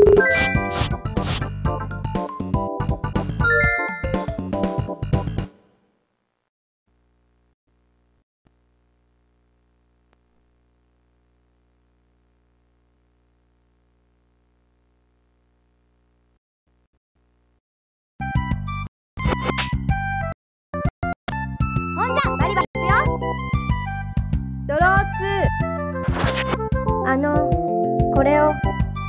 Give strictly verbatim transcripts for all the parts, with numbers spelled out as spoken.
ほんじゃバリバリいくよ。ドローツー。あのこれを。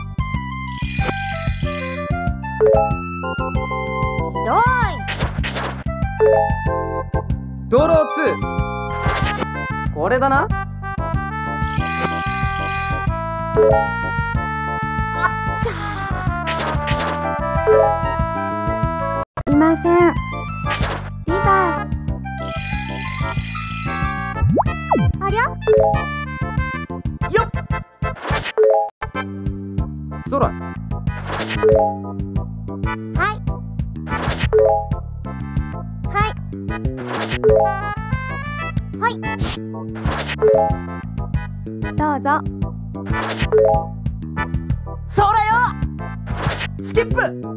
ひどい。 ドローツー。これだな。 あっちゃー。いません。リバース。ありゃ？ よっ。そら。 はいはいはいどうぞ。 そらよ。スキップ。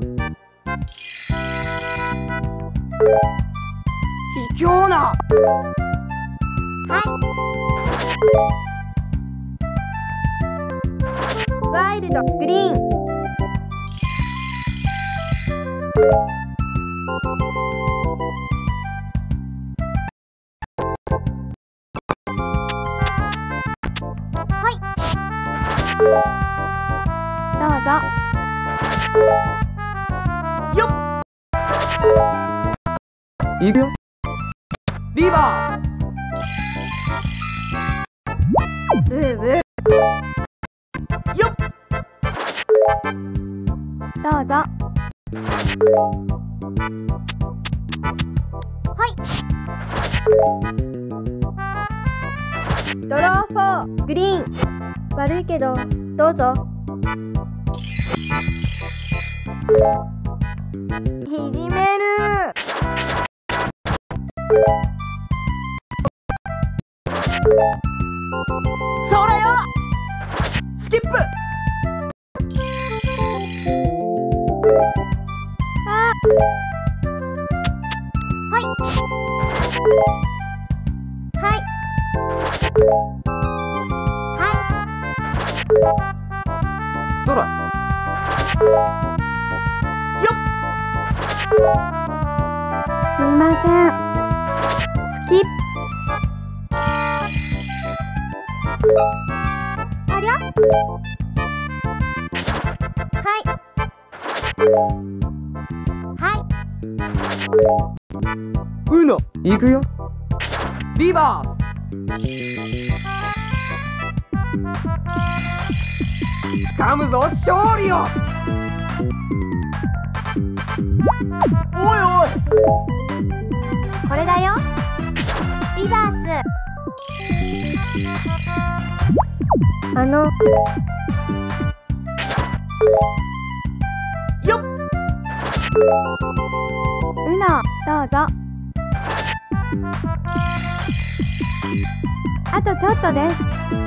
卑怯な。 はいワイルドグリーン。はいどうぞ。 よっ。いくよ。リバース。 ブーブー。 よっ。 どうぞ。はいドローフォーグリーン。悪いけどどうぞ。いじめる。 それよ。スキップ。 あはいはいはいそら。よっ。 すいません。スキップ。ありゃはいはいウノ。いくよ。リバース。掴むぞ勝利を。おいおい。 これだよ。リバース。あのよっ。 ウノどうぞ。あとちょっとです。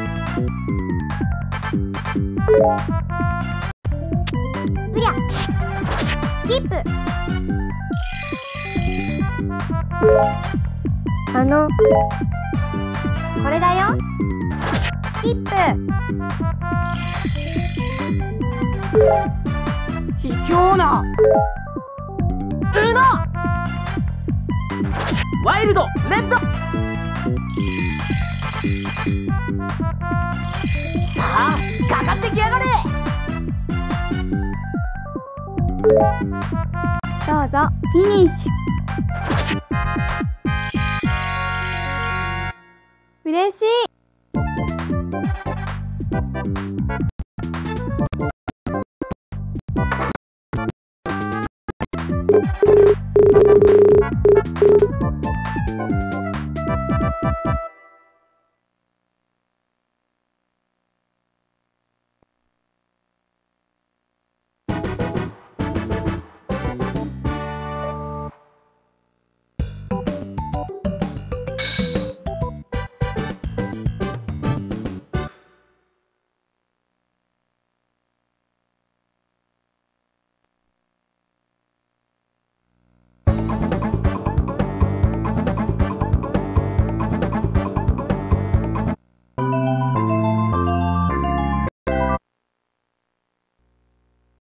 ふりゃスキップ。あのこれだよ。スキップ。 卑怯な。ウノ。ワイルドレッド。さあかかってきやがれ。 どうぞフィニッシュ。嬉しい。